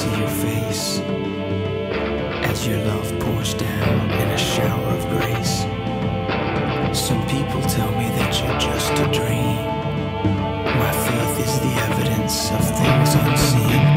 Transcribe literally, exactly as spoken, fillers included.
see your face as your love pours down in a shower of grace. Some people tell me that you're just a dream. My faith is the evidence of things unseen.